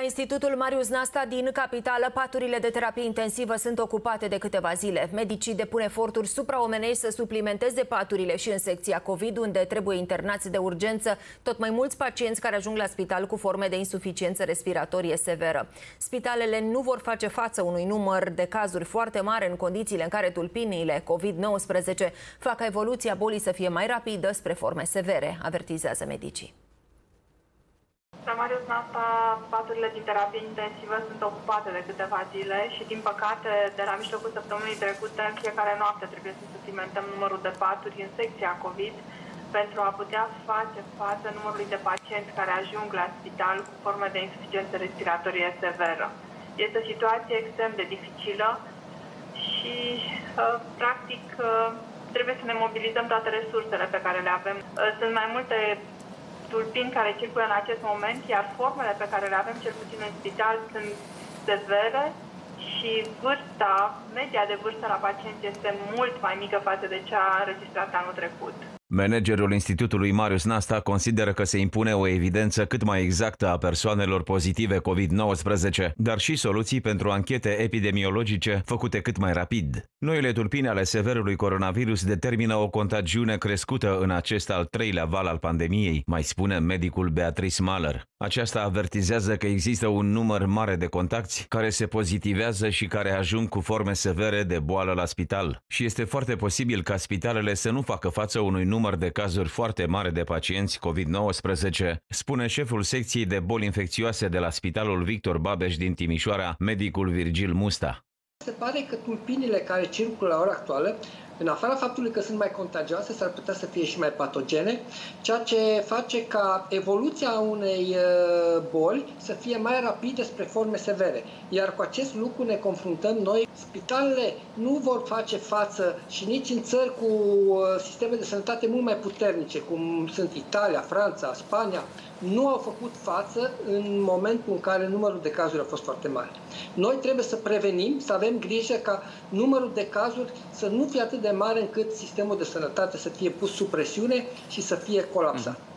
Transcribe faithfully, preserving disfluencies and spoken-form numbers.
Institutul Marius Nasta din capitală, paturile de terapie intensivă sunt ocupate de câteva zile. Medicii depun eforturi supraomenești să suplimenteze paturile și în secția COVID, unde trebuie internați de urgență tot mai mulți pacienți care ajung la spital cu forme de insuficiență respiratorie severă. Spitalele nu vor face față unui număr de cazuri foarte mare în condițiile în care tulpinile COVID nouăsprezece fac ca evoluția bolii să fie mai rapidă spre forme severe, avertizează medicii. La Marius Nasta, paturile din terapie intensivă sunt ocupate de câteva zile și, din păcate, de la mijlocul săptămânii trecute, în fiecare noapte trebuie să suplimentăm numărul de paturi în secția COVID pentru a putea face față numărului de pacienți care ajung la spital cu forme de insuficiență respiratorie severă. Este o situație extrem de dificilă și, practic, trebuie să ne mobilizăm toate resursele pe care le avem. Sunt mai multe tulpini care circulă în acest moment, iar formele pe care le avem, cel puțin în spital, sunt severe și vârsta, media de vârstă la pacienți este mult mai mică față de cea înregistrată anul trecut. Managerul Institutului Marius Nasta consideră că se impune o evidență cât mai exactă a persoanelor pozitive COVID nouăsprezece, dar și soluții pentru anchete epidemiologice făcute cât mai rapid. Noile tulpini ale severului coronavirus determină o contagiune crescută în acest al treilea val al pandemiei, mai spune medicul Beatrice Mahler. Aceasta avertizează că există un număr mare de contacti care se pozitivează și care ajung cu forme severe de boală la spital. Și este foarte posibil ca spitalele să nu facă față unui număr număr de cazuri foarte mare de pacienți COVID nouăsprezece, spune șeful secției de boli infecțioase de la Spitalul Victor Babeș din Timișoara, medicul Virgil Musta. Se pare că tulpinile care circulă la ora actuală, în afara faptului că sunt mai contagioase, s-ar putea să fie și mai patogene, ceea ce face ca evoluția unei boli să fie mai rapidă spre forme severe. Iar cu acest lucru ne confruntăm noi. Spitalele nu vor face față și nici în țări cu sisteme de sănătate mult mai puternice, cum sunt Italia, Franța, Spania, nu au făcut față în momentul în care numărul de cazuri a fost foarte mare. Noi trebuie să prevenim, să avem grijă ca numărul de cazuri să nu fie atât de mare încât sistemul de sănătate să fie pus sub presiune și să fie colapsat.